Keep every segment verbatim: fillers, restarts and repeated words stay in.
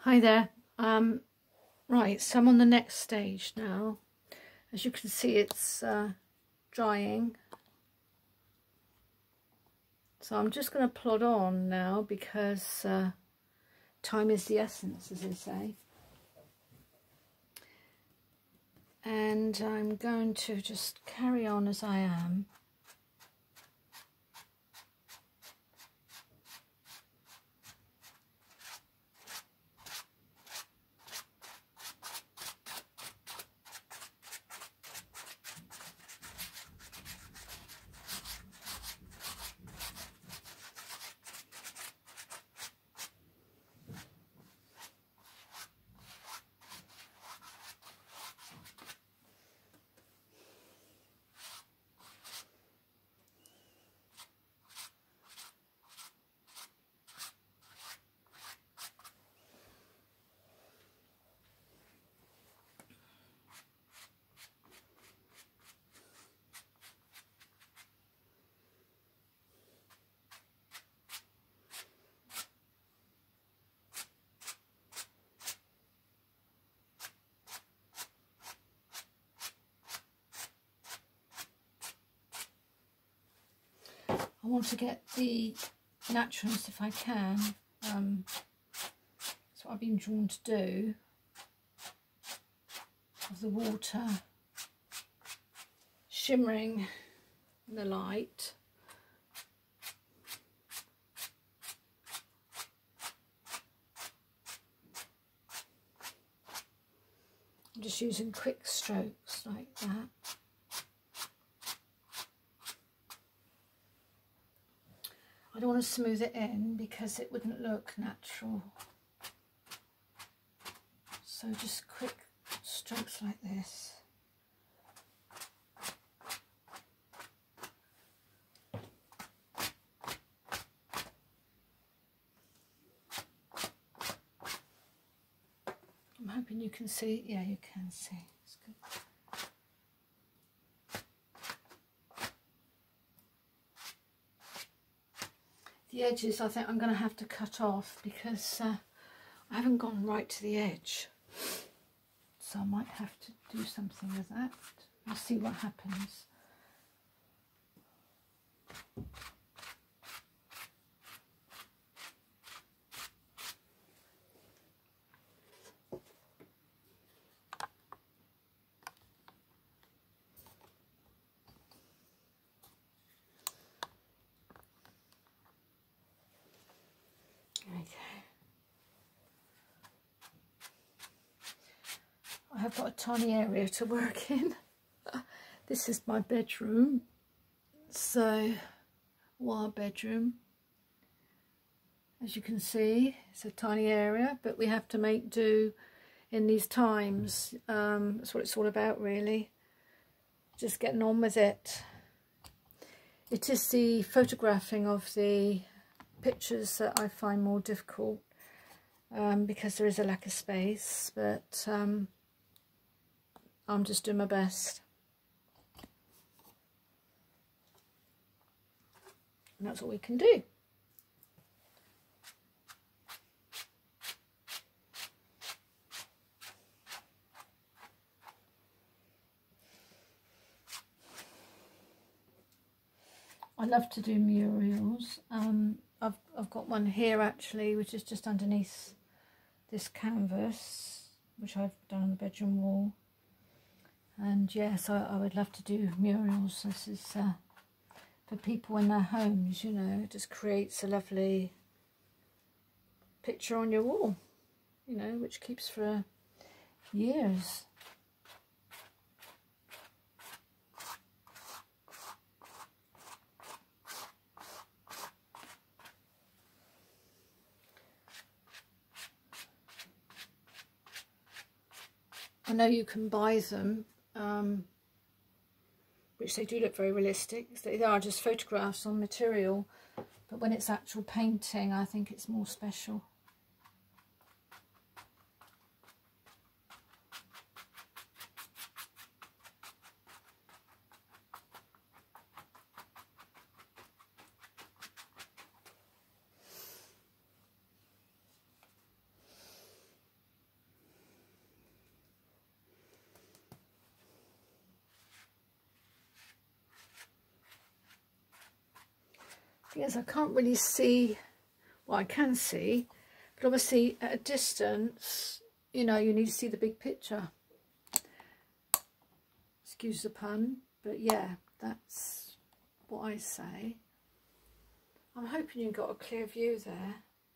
Hi there. Um, right, so I'm on the next stage now. As you can see, it's uh, drying. So I'm just going to plod on now because uh, time is the essence, as they say. And I'm going to just carry on as I am. I want to get the naturalness if I can. Um, that's what I've been drawn to do, of the water shimmering in the light. I'm just using quick strokes like that. I don't want to smooth it in because it wouldn't look natural. So just quick strokes like this. I'm hoping you can see. Yeah, you can see. It's good. The edges I think I'm going to have to cut off because uh, I haven't gone right to the edge. So I might have to do something with that. We'll see what happens. I have got a tiny area to work in. This is my bedroom, so our bedroom. As you can see, it's a tiny area, but we have to make do in these times. Um, that's what it's all about, really. Just getting on with it. It is the photographing of the pictures that I find more difficult um, because there is a lack of space, but um, I'm just doing my best. And that's what we can do. I love to do murals. Um, I've, I've got one here actually, which is just underneath this canvas, which I've done on the bedroom wall. And yes, I, I would love to do murals. This is uh, for people in their homes, you know, it just creates a lovely picture on your wall, you know, which keeps for years. I know you can buy them, um, which they do look very realistic. They are just photographs on material, but when it's actual painting, I think it's more special. thing is, I can't really see, well, I can see, but obviously at a distance, you know, you need to see the big picture. Excuse the pun, but yeah, that's what I say. I'm hoping you got a clear view there.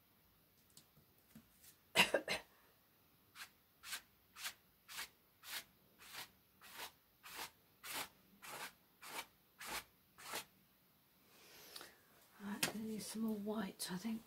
Right, I'm going to use some more white, I think.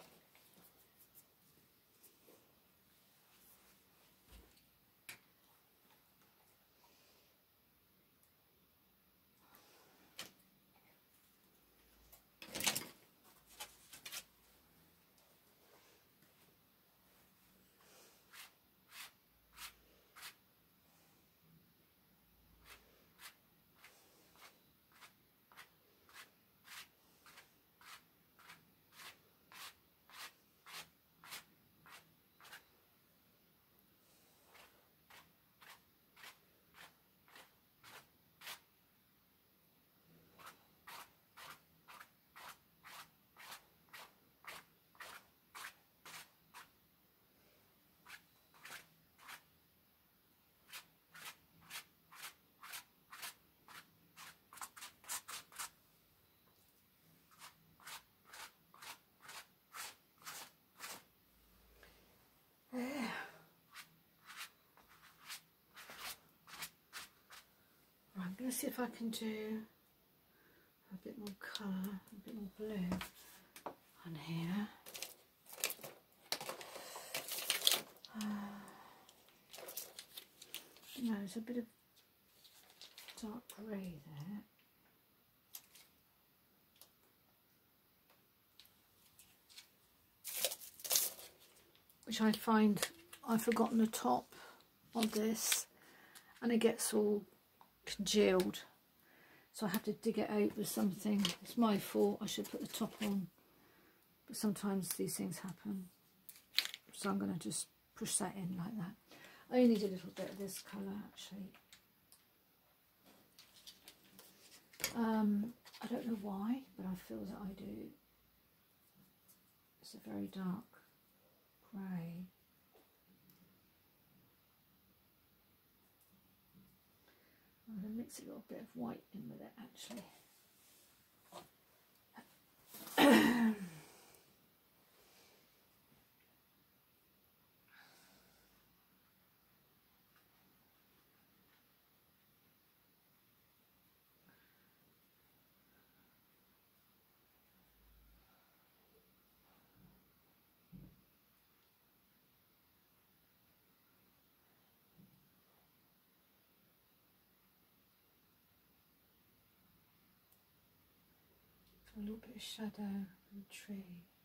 I'm going to see if I can do a bit more colour, a bit more blue on here. Uh, no, there's a bit of dark grey there. Which I find I've forgotten the top of this and it gets all congealed, so I have to dig it out with something. It's my fault, I should put the top on, but sometimes these things happen, so I'm going to just push that in like that. I only need a little bit of this colour actually. um, I don't know why, but I feel that I do. It's a very dark grey. I'm going to mix a little bit of white in with it actually. A little bit of shadow on the tree.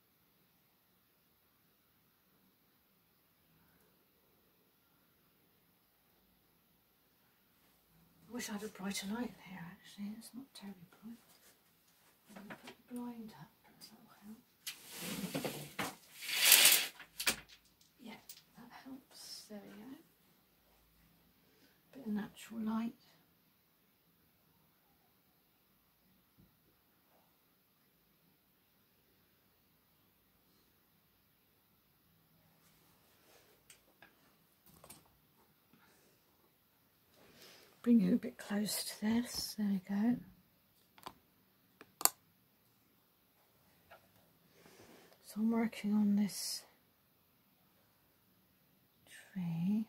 I wish I had a brighter light in here actually, it's not terribly bright. I'm going to put the blind up, that'll help. Yeah, that helps, there we go. Bit of natural light. Bring you a bit close to this, there we go. So I'm working on this tree.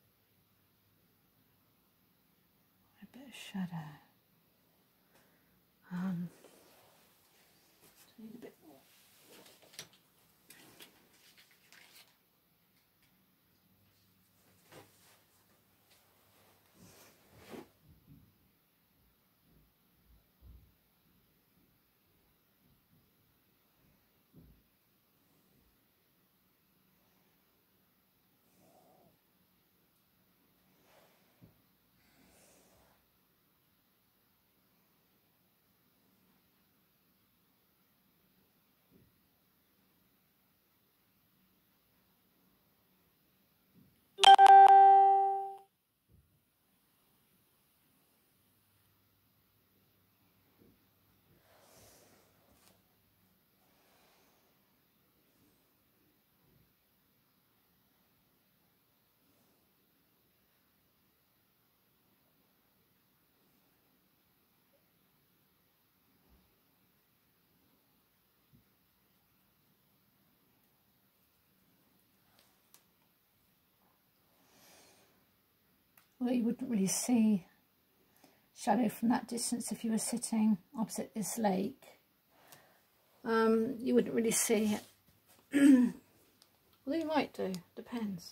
A bit of shadow. Um, need a bit more. Well, you wouldn't really see shadow from that distance if you were sitting opposite this lake. Um, you wouldn't really see it. Well, you might do, depends.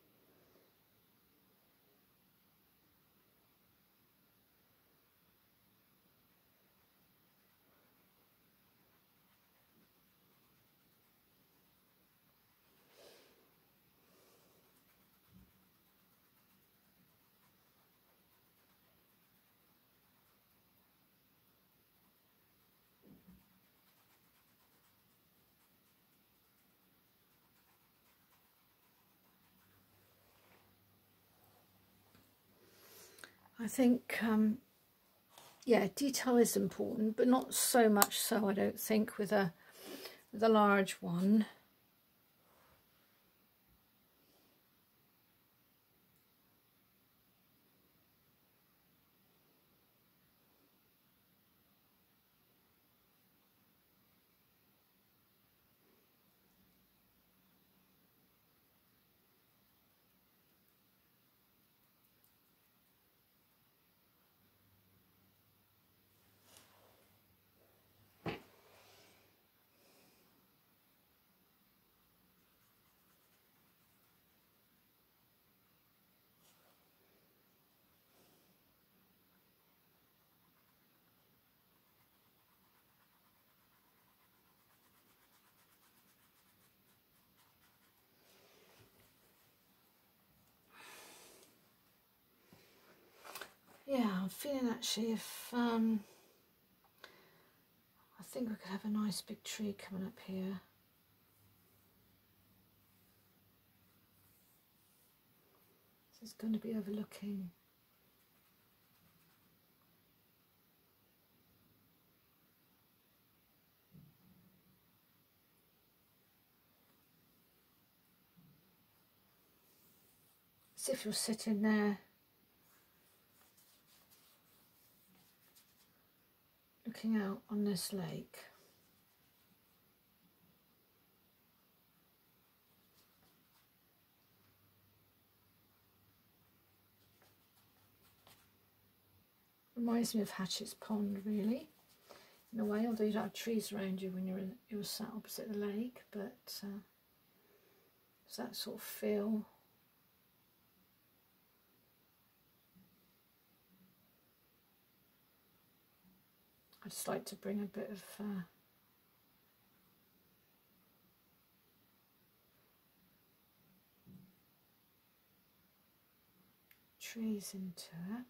I think, um, yeah, detail is important, but not so much so, I don't think, with a, with a large one. Yeah, I'm feeling actually if, um, I think we could have a nice big tree coming up here. So it's going to be overlooking. As if you're sitting there looking out on this lake. Reminds me of Hatchett's Pond, really, in a way, although you don't have trees around you when you're, in, you're sat opposite the lake, but uh, it's that sort of feel. I just like to bring a bit of uh, trees into it.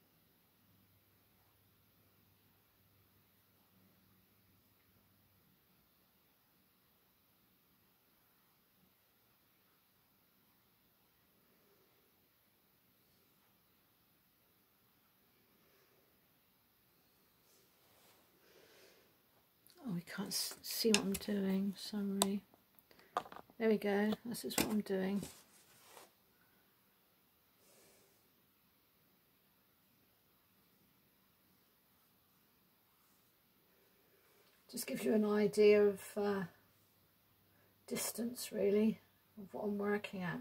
Oh, we can't see what I'm doing, sorry. There we go, this is what I'm doing. Just gives you an idea of uh, distance, really, of what I'm working at.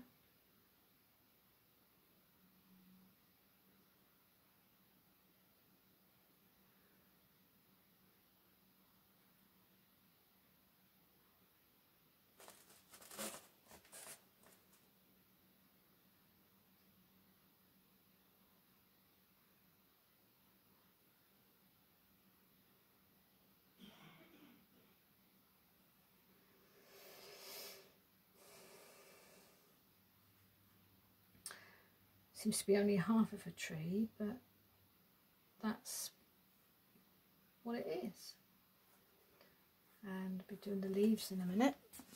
Seems to be only half of a tree, but that's what it is. And I'll be doing the leaves in a minute.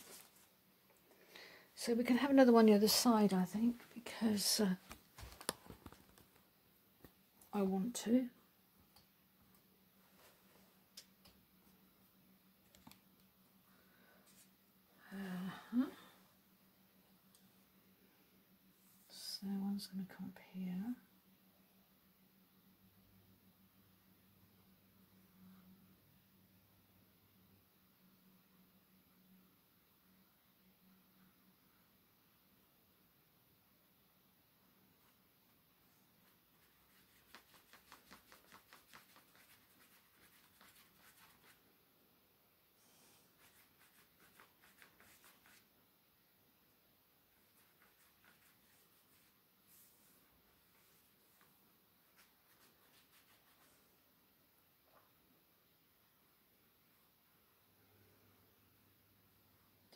So we can have another one the other side, I think, because uh, I want to. Uh-huh. So one's going to come up here.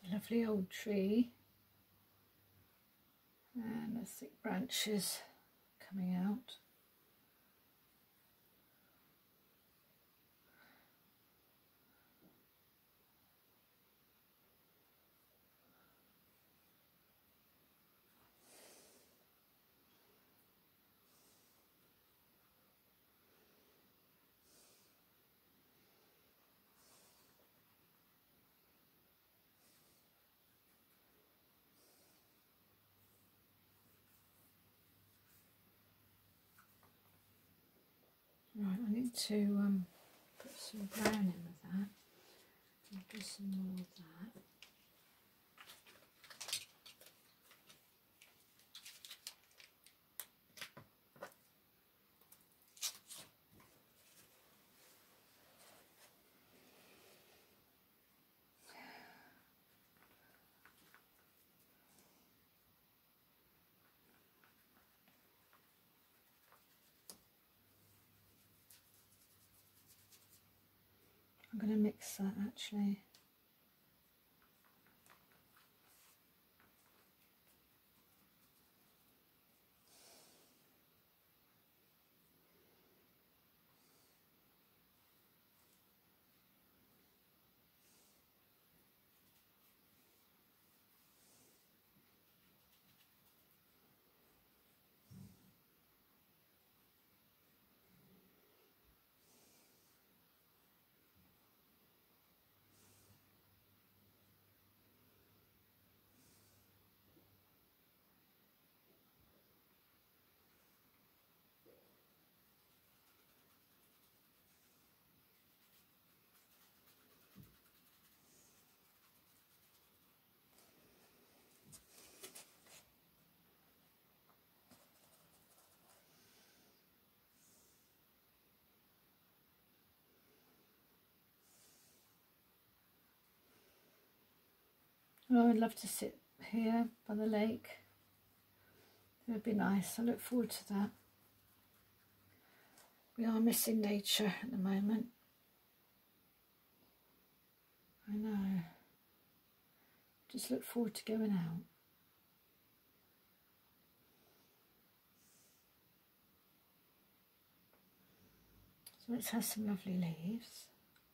Lovely old tree, and the thick branches coming out. Right, I need to um, put some brown in with that. I'll do some more of that. I'm going to mix that actually. Oh, I'd love to sit here by the lake. It would be nice. I look forward to that. We are missing nature at the moment. I know. Just look forward to going out. So let's have some lovely leaves.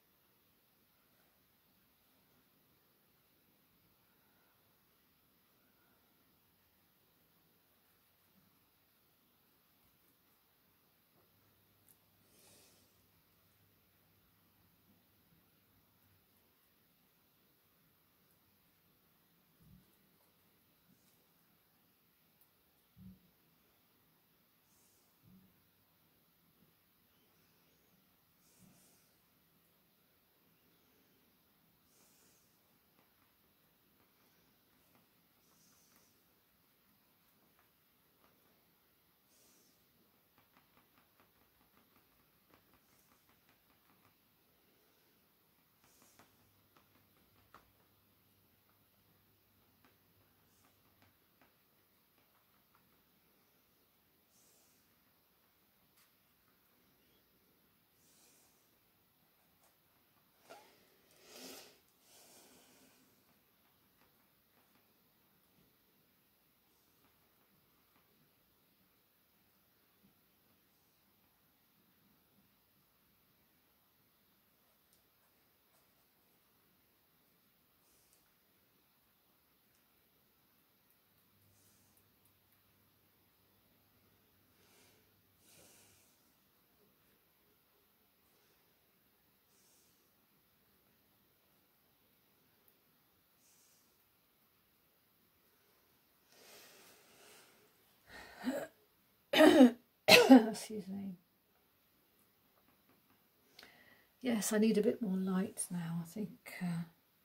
Excuse me. Yes, I need a bit more light now. I think uh, I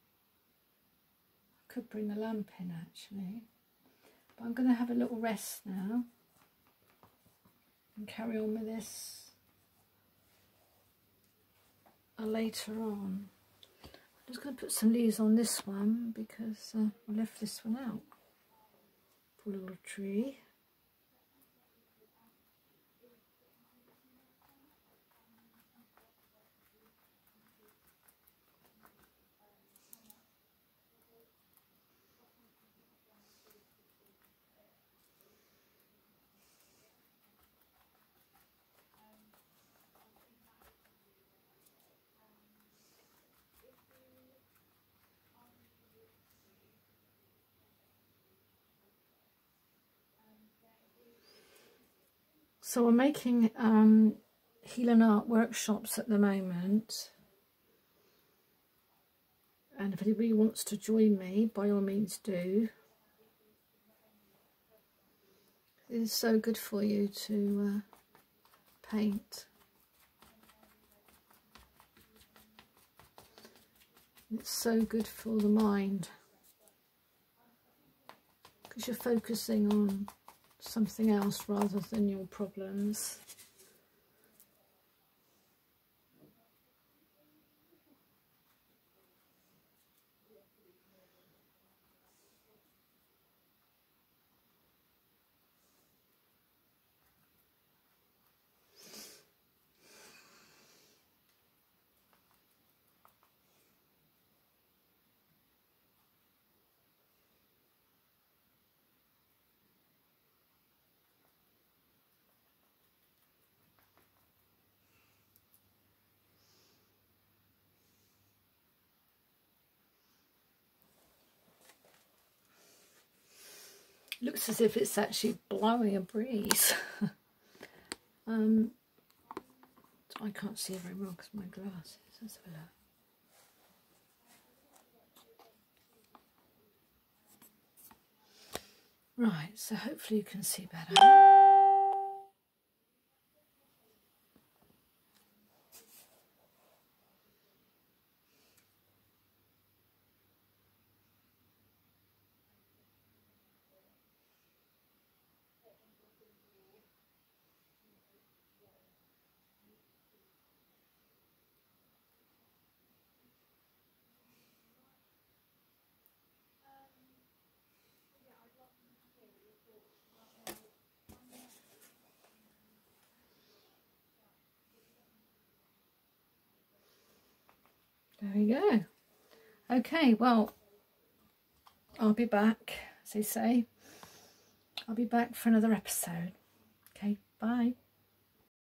could bring the lamp in actually. But I'm going to have a little rest now and carry on with this uh, later on. I'm just going to put some leaves on this one because uh, I left this one out. Poor little tree. So I'm making um, healing art workshops at the moment, and if anybody wants to join me, by all means do. It is so good for you to uh, paint. It's so good for the mind, because you're focusing on something else rather than your problems. Looks as if it's actually blowing a breeze. um, I can't see very well because of my glasses. Let's have a look. Right, so hopefully you can see better. There we go. Okay, well, I'll be back, as they say. I'll be back for another episode. Okay, bye.